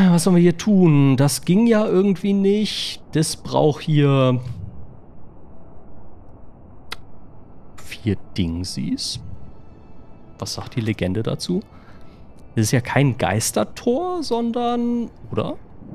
Was sollen wir hier tun? Das ging ja irgendwie nicht. Das braucht hier 4 Dingsies. Was sagt die Legende dazu? Das ist ja kein Geistertor, sondern... Oder?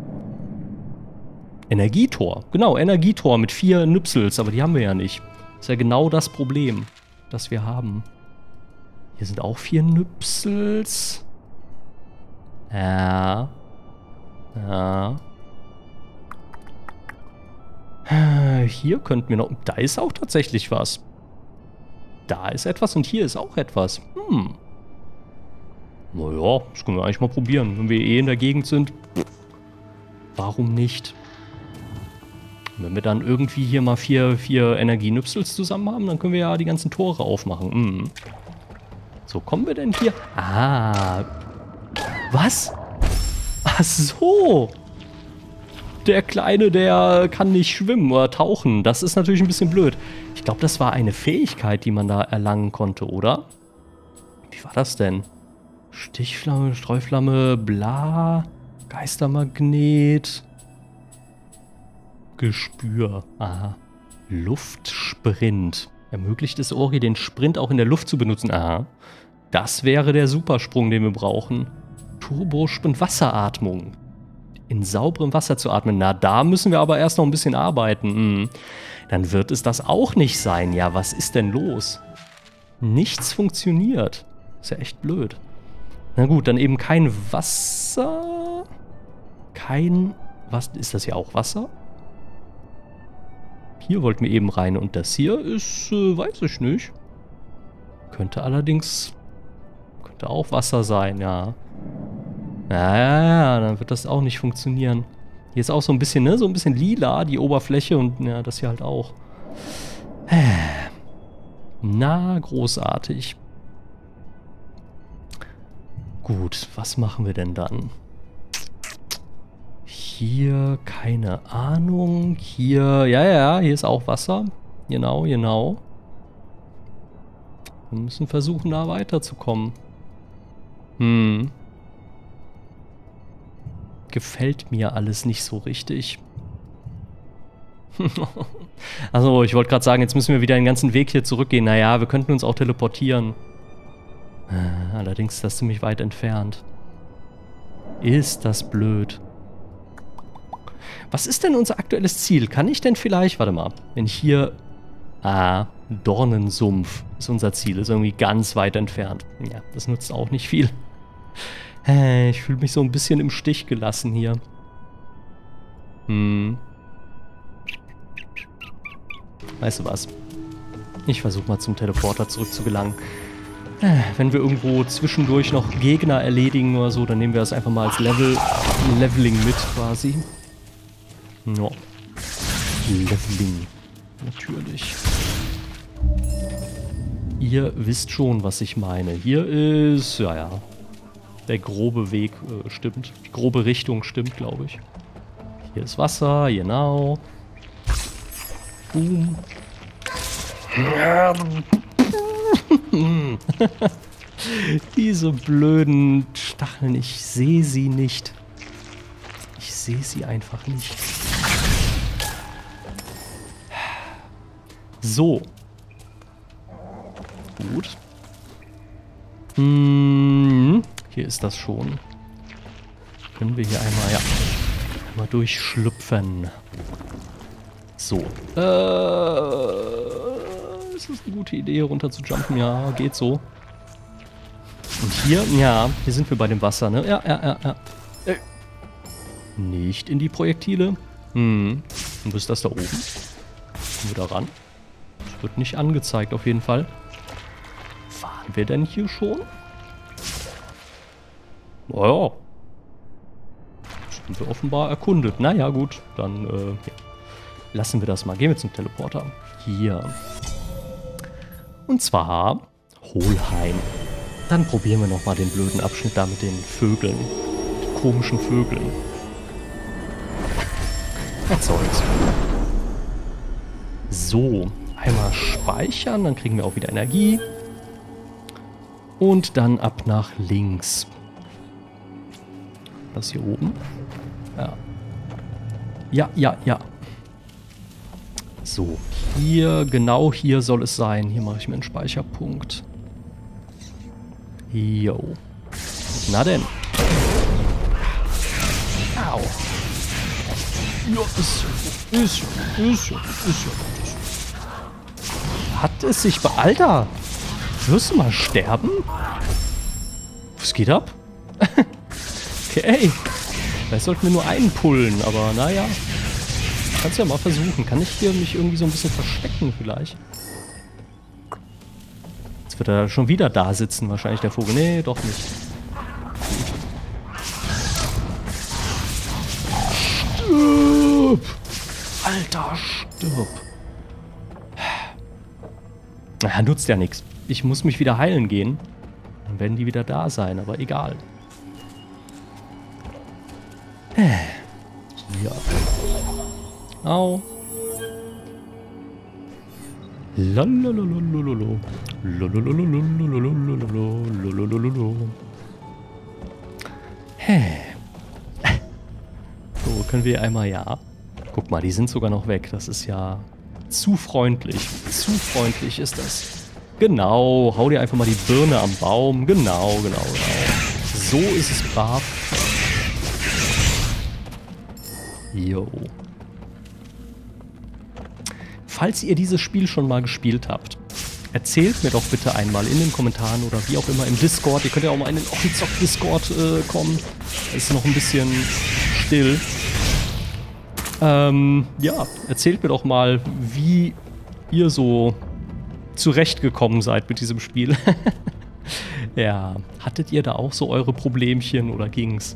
Energietor. Genau, Energietor mit 4 Nüpsels. Aber die haben wir ja nicht. Das ist ja genau das Problem, das wir haben. Hier sind auch 4 Nüpsels. Ja. Ja. Hier könnten wir noch... Da ist auch tatsächlich was. Da ist etwas und hier ist auch etwas. Naja, das können wir eigentlich mal probieren. Wenn wir eh in der Gegend sind, warum nicht? Wenn wir dann irgendwie hier mal 4 Energienüpsels zusammen haben, dann können wir ja die ganzen Tore aufmachen. So, kommen wir denn hier? Ah. Was? Ach so. Der Kleine, der kann nicht schwimmen oder tauchen. Das ist natürlich ein bisschen blöd. Ich glaube, das war eine Fähigkeit, die man da erlangen konnte, oder? Wie war das denn? Stichflamme, Streuflamme, bla. Geistermagnet. Gespür. Aha. Luftsprint. Ermöglicht es Ori, den Sprint auch in der Luft zu benutzen. Aha. Das wäre der Supersprung, den wir brauchen. Turbosprint, Wasseratmung. In sauberem Wasser zu atmen. Na, da müssen wir aber erst noch ein bisschen arbeiten. Dann wird es das auch nicht sein. Ja, was ist denn los? Nichts funktioniert. Ist ja echt blöd. Na gut, dann eben kein Wasser. Was ist das hier auch Wasser? Hier wollten wir eben rein und das hier ist, weiß ich nicht. Könnte auch Wasser sein, ja. Ja, dann wird das auch nicht funktionieren. Hier ist auch so ein bisschen, ne, so ein bisschen lila, die Oberfläche und ja, das hier halt auch. Na, großartig. Gut, was machen wir denn dann? Hier, keine Ahnung. Hier, ja, hier ist auch Wasser. Genau. Wir müssen versuchen, da weiterzukommen. Gefällt mir alles nicht so richtig. Also, ich wollte gerade sagen, jetzt müssen wir wieder den ganzen Weg hier zurückgehen. Naja, wir könnten uns auch teleportieren. Allerdings ist das ziemlich weit entfernt. Ist das blöd. Was ist denn unser aktuelles Ziel? Kann ich denn vielleicht... Warte mal. Wenn ich hier... Dornensumpf ist unser Ziel. Ist irgendwie ganz weit entfernt. Ja, das nutzt auch nicht viel. Ich fühle mich so ein bisschen im Stich gelassen hier. Weißt du was? Ich versuche mal zum Teleporter zurückzugelangen. Wenn wir irgendwo zwischendurch noch Gegner erledigen oder so, dann nehmen wir das einfach mal als Leveling mit quasi. Ja. Leveling. Natürlich. Ihr wisst schon, was ich meine. Hier ist, ja. Der grobe Weg stimmt. Die grobe Richtung stimmt, glaube ich. Hier ist Wasser, genau. Boom. Diese blöden Stacheln, ich sehe sie nicht. Ich sehe sie einfach nicht. So. Gut. Hier ist das schon. Können wir hier einmal durchschlüpfen. So. Ist das eine gute Idee, runter zu jumpen? Ja, geht so. Und hier, ja, hier sind wir bei dem Wasser, ne? Ja. Nicht in die Projektile. Und wo ist das da oben? Kommen wir da ran? Das wird nicht angezeigt, auf jeden Fall. Waren wir denn hier schon? Naja. Das sind wir offenbar erkundet. Naja, gut. Dann lassen wir das mal. Gehen wir zum Teleporter. Hier. Und zwar Hohlheim. Dann probieren wir nochmal den blöden Abschnitt da mit den Vögeln. Den komischen Vögeln. Was soll's. So. Einmal speichern. Dann kriegen wir auch wieder Energie. Und dann ab nach links. Das hier oben? Ja. Ja, ja, ja. So, hier, genau hier soll es sein. Hier mache ich mir einen Speicherpunkt. Jo. Na denn. Au. Ja, ist. Hat es sich Alter! Wirst du mal sterben? Was geht ab? Okay. Vielleicht sollten wir nur einen pullen, aber naja. Kannst ja mal versuchen. Kann ich hier mich irgendwie so ein bisschen verstecken vielleicht? Jetzt wird er schon wieder da sitzen, wahrscheinlich der Vogel. Nee, doch nicht. Stirb! Alter, stirb! Na, nutzt ja nichts. Ich muss mich wieder heilen gehen. Dann werden die wieder da sein, aber egal. Ja. Au. Lalalalalalalo. Lalalalalalalalalalalalalalalalo. So, können wir einmal, ja. Guck mal, die sind sogar noch weg. Das ist ja zu freundlich. Zu freundlich ist das. Genau, hau dir einfach mal die Birne am Baum. Genau. So ist es brav. Jo. Falls ihr dieses Spiel schon mal gespielt habt, erzählt mir doch bitte einmal in den Kommentaren oder wie auch immer im Discord. Ihr könnt ja auch mal in den Ochizok-Discord kommen. Da ist noch ein bisschen still. Ja, erzählt mir doch mal, wie ihr so zurechtgekommen seid mit diesem Spiel. Ja, hattet ihr da auch so eure Problemchen oder ging's?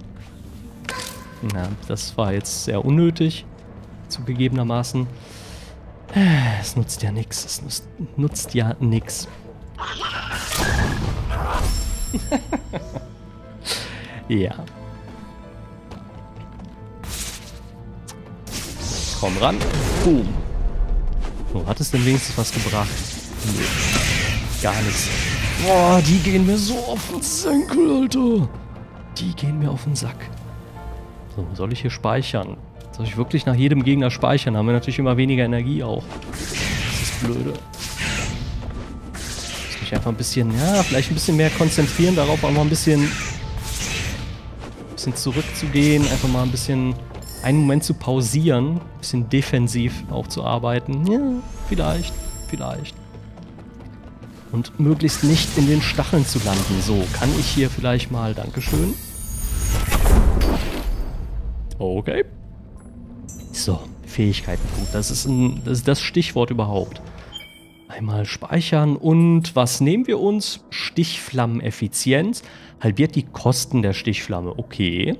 Na, das war jetzt sehr unnötig, zugegebenermaßen. Es nutzt ja nichts, es nutzt ja nichts. Ja. Komm ran. Boom. So, hat es denn wenigstens was gebracht? Nee. Gar nichts. Boah, die gehen mir so auf den Senkel, Alter. Die gehen mir auf den Sack. So, soll ich hier speichern? Soll ich wirklich nach jedem Gegner speichern? Haben wir natürlich immer weniger Energie auch. Das ist blöde. Muss mich einfach ein bisschen, ja, vielleicht ein bisschen mehr konzentrieren, darauf auch mal ein bisschen zurückzugehen, einfach mal ein bisschen einen Moment zu pausieren, ein bisschen defensiv auch zu arbeiten. Ja, vielleicht. Und möglichst nicht in den Stacheln zu landen. So, kann ich hier vielleicht mal, Dankeschön. Okay. So, Fähigkeitenpunkt. Das ist das Stichwort überhaupt. Einmal speichern und was nehmen wir uns? Stichflammeneffizienz. Halbiert die Kosten der Stichflamme. Okay.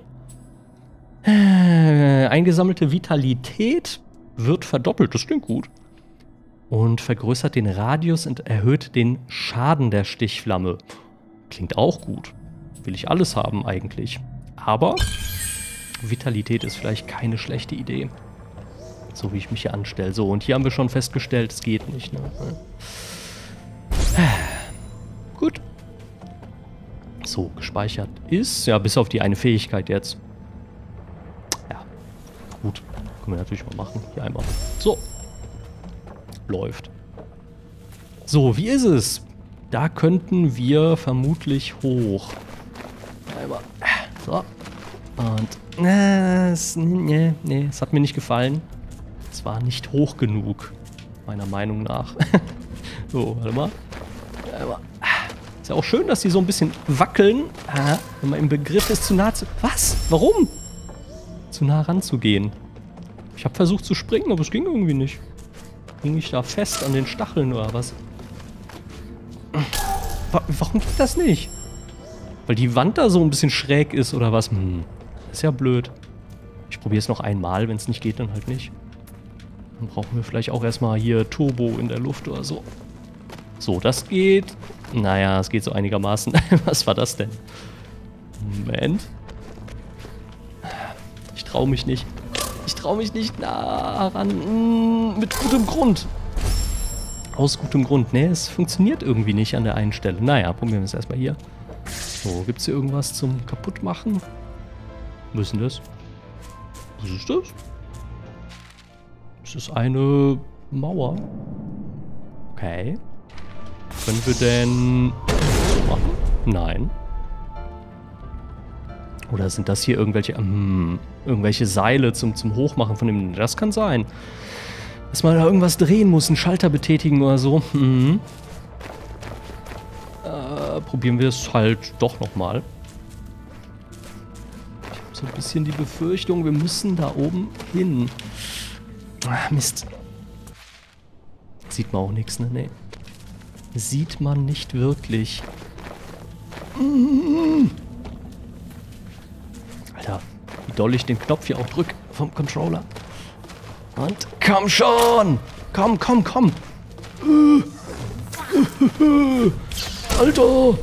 Eingesammelte Vitalität wird verdoppelt. Das klingt gut. Und vergrößert den Radius und erhöht den Schaden der Stichflamme. Klingt auch gut. Will ich alles haben eigentlich. Aber Vitalität ist vielleicht keine schlechte Idee. So wie ich mich hier anstelle. So, und hier haben wir schon festgestellt, es geht nicht. Ne? Gut. So, gespeichert ist. Ja, bis auf die eine Fähigkeit jetzt. Ja, gut. Können wir natürlich mal machen. Hier einmal. So. Läuft. So, wie ist es? Da könnten wir vermutlich hoch. Einmal. So. Und. Nee, es hat mir nicht gefallen. Es war nicht hoch genug. Meiner Meinung nach. So, warte mal. Ist ja auch schön, dass die so ein bisschen wackeln. Wenn man im Begriff ist, zu nah zu... Was? Warum? Zu nah ranzugehen. Ich habe versucht zu springen, aber es ging irgendwie nicht. Hing ich da fest an den Stacheln oder was? Warum geht das nicht? Weil die Wand da so ein bisschen schräg ist oder was? Ist ja blöd. Ich probiere es noch einmal. Wenn es nicht geht, dann halt nicht. Dann brauchen wir vielleicht auch erstmal hier Turbo in der Luft oder so. So, das geht. Naja, es geht so einigermaßen. Was war das denn? Moment. Ich traue mich nicht. Ich traue mich nicht nah ran. Mit gutem Grund. Aus gutem Grund. Ne, es funktioniert irgendwie nicht an der einen Stelle. Naja, probieren wir es erstmal hier. So, gibt es hier irgendwas zum Kaputtmachen? Was ist denn das? Was ist das? Das ist eine Mauer. Okay. Können wir denn so machen? Nein. Oder sind das hier irgendwelche Seile zum Hochmachen von dem... Das kann sein. Dass man da irgendwas drehen muss, einen Schalter betätigen oder so. Probieren wir es halt doch nochmal. Ich habe so ein bisschen die Befürchtung, wir müssen da oben hin. Ah, Mist. Sieht man auch nichts, ne? Nee. Sieht man nicht wirklich. Alter, wie doll ich den Knopf hier auch drück vom Controller. Und komm schon! Komm, komm, komm! Alter!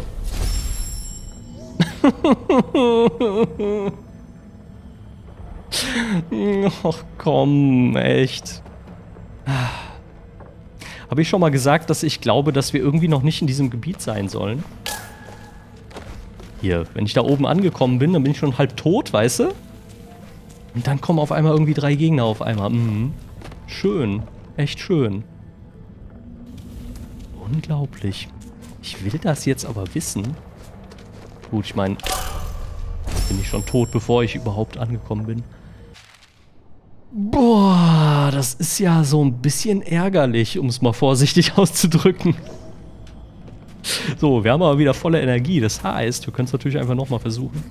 Ach komm, echt. Habe ich schon mal gesagt, dass ich glaube, dass wir irgendwie noch nicht in diesem Gebiet sein sollen? Hier, wenn ich da oben angekommen bin, dann bin ich schon halb tot, weißt du? Und dann kommen auf einmal irgendwie 3 Gegner auf einmal. Schön. Echt schön. Unglaublich. Ich will das jetzt aber wissen. Gut, ich meine, bin ich schon tot, bevor ich überhaupt angekommen bin. Boah, das ist ja so ein bisschen ärgerlich, um es mal vorsichtig auszudrücken. So, wir haben aber wieder volle Energie. Das heißt, wir können es natürlich einfach nochmal versuchen.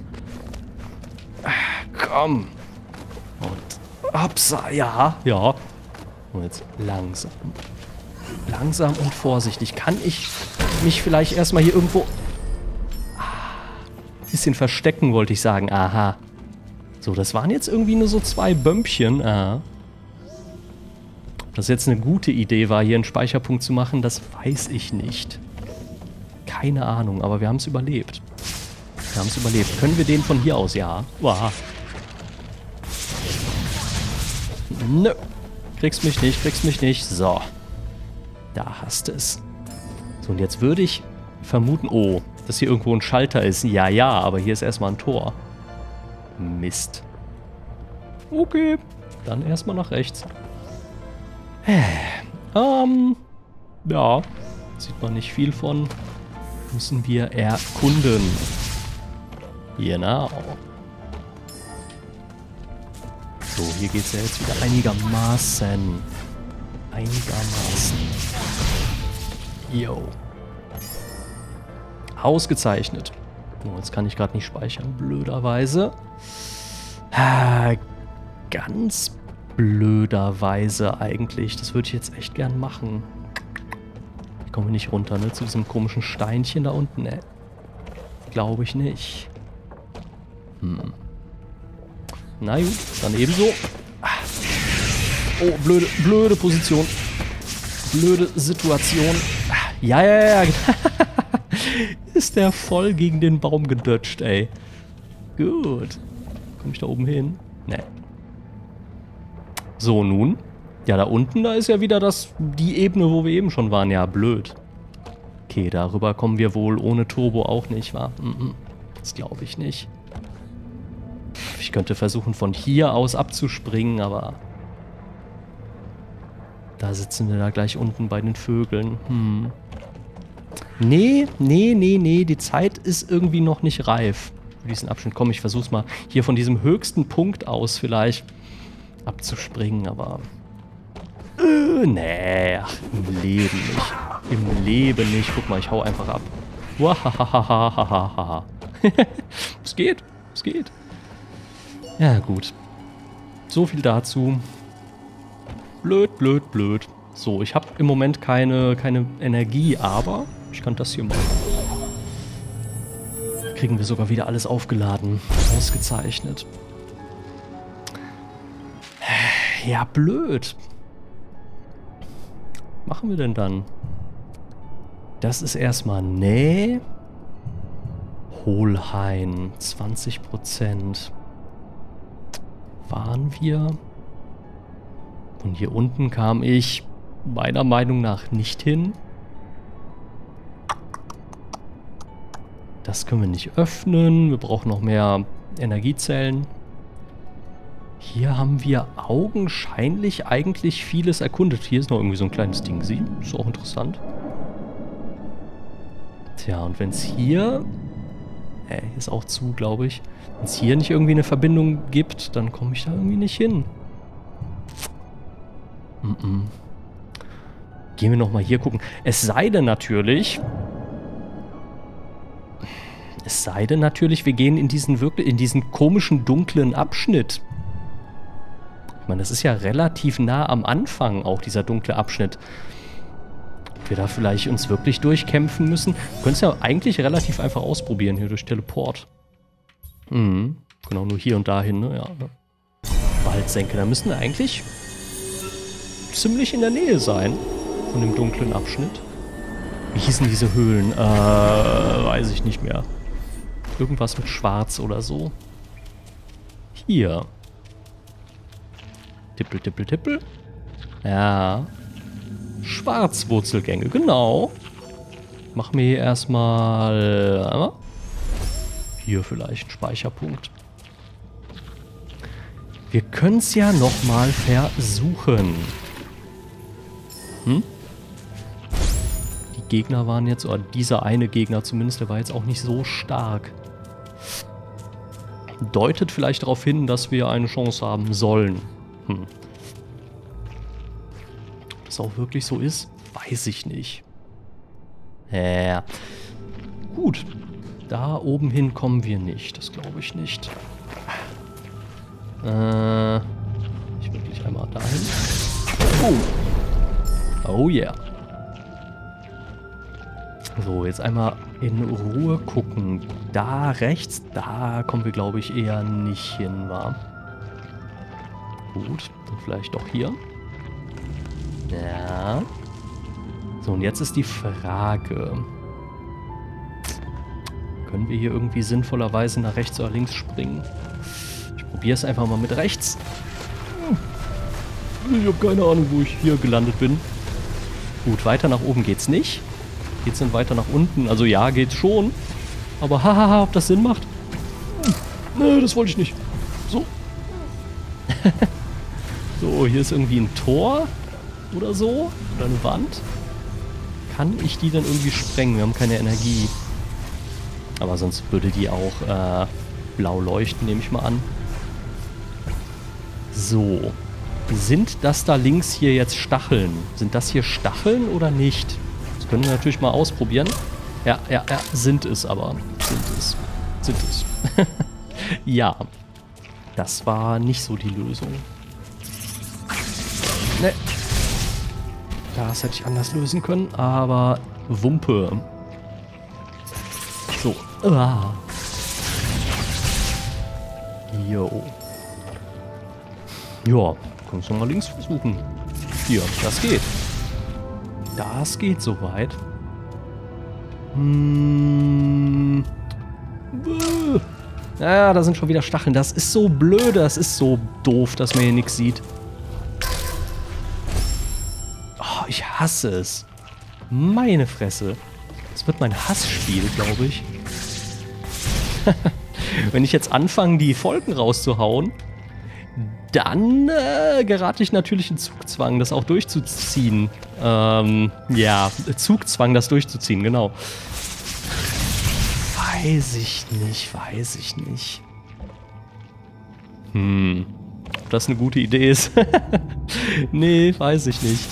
Komm. Und hopsa, ja, ja. Und jetzt langsam. Langsam und vorsichtig. Kann ich mich vielleicht erstmal hier irgendwo... Ein bisschen verstecken, wollte ich sagen. Aha. So, das waren jetzt irgendwie nur so 2 Bömpchen. Ob das jetzt eine gute Idee war, hier einen Speicherpunkt zu machen, das weiß ich nicht. Keine Ahnung, aber wir haben es überlebt. Wir haben es überlebt. Können wir den von hier aus? Ja. Wow. Nö. Kriegst mich nicht, kriegst mich nicht. So. Da hast du es. So, und jetzt würde ich vermuten... Oh, dass hier irgendwo ein Schalter ist. Ja, ja, aber hier ist erstmal ein Tor. Mist. Okay. Dann erstmal nach rechts. Ja. Sieht man nicht viel von. Müssen wir erkunden. Genau. So, hier geht es ja jetzt wieder einigermaßen. Yo. Ausgezeichnet. Oh, jetzt kann ich gerade nicht speichern, blöderweise. Ganz blöderweise eigentlich. Das würde ich jetzt echt gern machen. Ich komme nicht runter, ne? Zu diesem komischen Steinchen da unten, ne? Glaube ich nicht. Na gut, dann ebenso. Oh, blöde Position. Blöde Situation. Ja, ja, ja. Ist der voll gegen den Baum gedutscht, ey. Gut. Komme ich da oben hin? Ne. So, nun. Ja, da unten, da ist ja wieder die Ebene, wo wir eben schon waren. Ja, blöd. Okay, darüber kommen wir wohl ohne Turbo auch nicht, wa? Das glaube ich nicht. Ich könnte versuchen, von hier aus abzuspringen, aber... Da sitzen wir da gleich unten bei den Vögeln. Nee. Die Zeit ist irgendwie noch nicht reif für diesen Abschnitt. Komm, ich versuch's mal hier von diesem höchsten Punkt aus vielleicht abzuspringen, aber... nee, ach, im Leben nicht. Im Leben nicht. Guck mal, ich hau einfach ab. Wahahaha. Es geht. Es geht. Ja, gut. So viel dazu. Blöd. So, ich habe im Moment keine Energie, aber ich kann das hier machen. Kriegen wir sogar wieder alles aufgeladen. Ausgezeichnet. Ja, blöd. Was machen wir denn dann? Das ist erstmal... Nee. Hohlhain. 20%. Waren wir... Von hier unten kam ich meiner Meinung nach nicht hin. Das können wir nicht öffnen. Wir brauchen noch mehr Energiezellen. Hier haben wir augenscheinlich eigentlich vieles erkundet. Hier ist noch irgendwie so ein kleines Ding. Sie, ist auch interessant. Tja, und wenn es hier... hier ist auch zu, glaube ich. Wenn es hier nicht irgendwie eine Verbindung gibt, dann komme ich da irgendwie nicht hin. Gehen wir nochmal hier gucken. Es sei denn natürlich... wir gehen in diesen komischen, dunklen Abschnitt. Ich meine, das ist ja relativ nah am Anfang auch, dieser dunkle Abschnitt. Ob wir da vielleicht uns wirklich durchkämpfen müssen? Wir können es ja eigentlich relativ einfach ausprobieren, hier durch Teleport. Genau, nur hier und dahin, ne? Ja. Waldsenke, da müssen wir eigentlich ziemlich in der Nähe sein von dem dunklen Abschnitt. Wie hießen diese Höhlen? Weiß ich nicht mehr. Irgendwas mit Schwarz oder so. Hier. Tippel, tippel, tippel. Ja. Schwarzwurzelgänge, genau. Machen wir hier erstmal... Hier vielleicht ein Speicherpunkt. Wir können es ja nochmal versuchen. Die Gegner waren jetzt, oder dieser eine Gegner zumindest, der war jetzt auch nicht so stark. Deutet vielleicht darauf hin, dass wir eine Chance haben sollen. Ob das auch wirklich so ist, weiß ich nicht. Ja. Gut. Da oben hin kommen wir nicht. Das glaube ich nicht. Ich wirklich einmal dahin. Oh yeah. So, jetzt einmal in Ruhe gucken. Da rechts, da kommen wir, glaube ich, eher nicht hin, wa? Gut, dann vielleicht doch hier. Ja. So, und jetzt ist die Frage. Können wir hier irgendwie sinnvollerweise nach rechts oder links springen? Ich probiere es einfach mal mit rechts. Ich habe keine Ahnung, wo ich hier gelandet bin. Gut, weiter nach oben geht's nicht. Geht's denn weiter nach unten? Also ja, geht's schon. Aber hahaha, ob das Sinn macht? Nee, das wollte ich nicht. So. So, hier ist irgendwie ein Tor oder so. Oder eine Wand. Kann ich die dann irgendwie sprengen? Wir haben keine Energie. Aber sonst würde die auch blau leuchten, nehme ich mal an. So. Sind das da links hier jetzt Stacheln? Sind das hier Stacheln oder nicht? Das können wir natürlich mal ausprobieren. Ja, sind es aber. Sind es. Ja. Das war nicht so die Lösung. Ne. Das hätte ich anders lösen können, aber Wumpe. So. Jo. Ja, kannst du mal links versuchen. Hier, das geht. Das geht soweit. Ja, da sind schon wieder Stacheln. Das ist so blöd, das ist so doof, dass man hier nichts sieht. Oh, ich hasse es. Meine Fresse. Das wird mein Hassspiel, glaube ich. Wenn ich jetzt anfange, die Folgen rauszuhauen, dann gerate ich natürlich in Zugzwang, das auch durchzuziehen. Ja, Zugzwang, das durchzuziehen, genau. Weiß ich nicht. Ob das eine gute Idee ist? Nee, weiß ich nicht.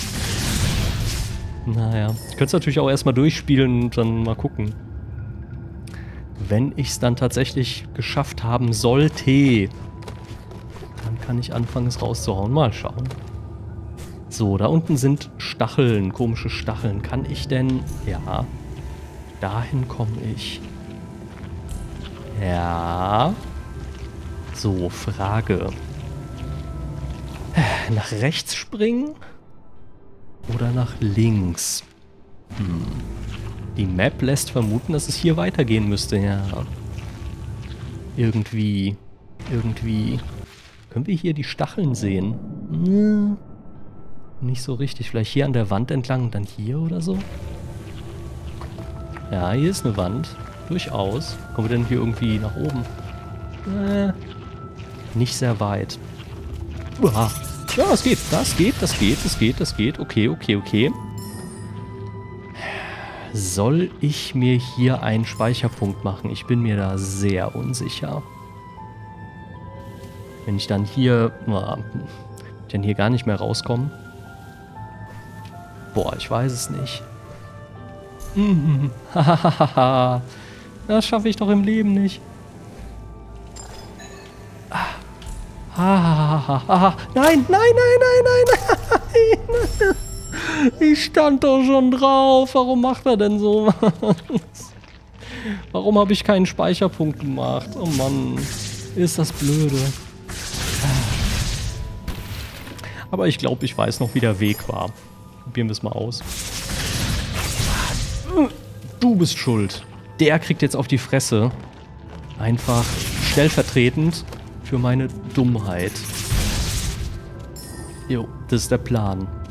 Naja, ich könnte es natürlich auch erstmal durchspielen und dann mal gucken. Wenn ich es dann tatsächlich geschafft haben sollte, dann kann ich anfangen, es rauszuhauen. Mal schauen. So, da unten sind Stacheln, komische Stacheln. Kann ich denn... Ja, dahin komme ich. Ja. So, Frage. Nach rechts springen? Oder nach links? Die Map lässt vermuten, dass es hier weitergehen müsste, ja. Irgendwie. Können wir hier die Stacheln sehen? Nicht so richtig. Vielleicht hier an der Wand entlang und dann hier oder so? Ja, hier ist eine Wand. Durchaus. Kommen wir denn hier irgendwie nach oben? Nicht sehr weit. Uah. Ja, das geht. Das geht. Okay. Soll ich mir hier einen Speicherpunkt machen? Ich bin mir da sehr unsicher. Wenn ich dann hier... gar nicht mehr rauskomme. Boah, ich weiß es nicht. Das schaffe ich doch im Leben nicht. Nein. Ich stand doch schon drauf. Warum macht er denn sowas? Warum habe ich keinen Speicherpunkt gemacht? Oh Mann, ist das blöde. Aber ich glaube, ich weiß noch, wie der Weg war. Probieren wir es mal aus. Du bist schuld. Der kriegt jetzt auf die Fresse. Einfach stellvertretend für meine Dummheit. Jo, das ist der Plan.